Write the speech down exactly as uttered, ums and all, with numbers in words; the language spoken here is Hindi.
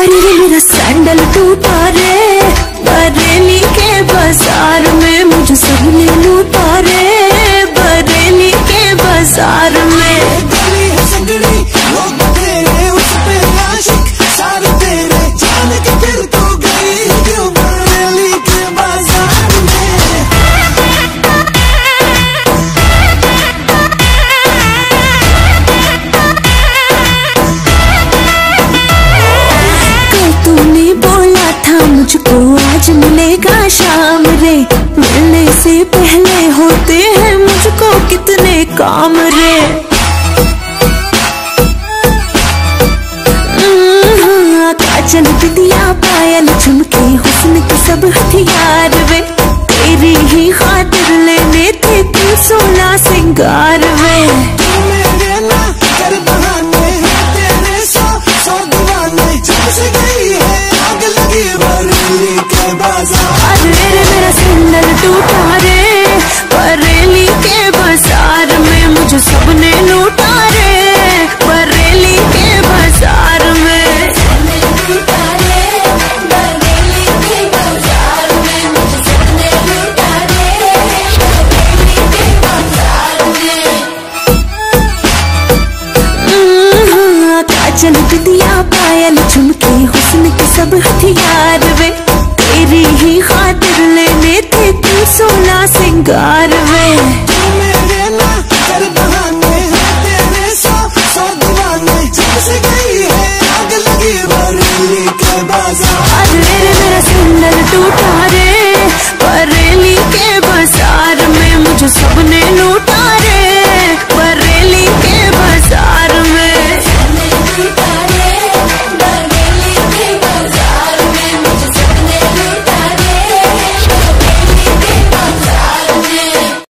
अरे रे मेरा सैंडल टूटा रे, बरेली के बाजार में मुझे सबने लूटा रे, बरेली के बाजार में। गली है संगड़ी, लोग तेरे उस पे आशिक, सारे तेरे जान के फिर तू गई क्यों बरेली के बाजार में। कल तूने बोला था मुझको आज मिलेगा शाम रे, मिलने से पहले होते हैं मुझको कितने काम रे। काजल बिंदिया पायल झुमके हुस्न के सब हथियार वे, तेरी ही खातिर लेने थे तू सोना सिंगार वे। मेरे ना कर बहाने तेरे सौ सौ दीवाने, जब से गई है आग लगी बरेली के बाजार। अरे मेरा सैंडल टूटा रे, बरेली के बाजार में मुझे सबने लूटा रे, बरेली के बाजार में। काजल बिंदिया पायल झुमके हुस्न के सब हथियार वे, तेरी ही खातिर लेने थे तू सोना सिंगार वे। मेरे ना कर बहाने तेरे सौ सौ दीवाने, जब से गई है आग लगी बरेली के बाजार।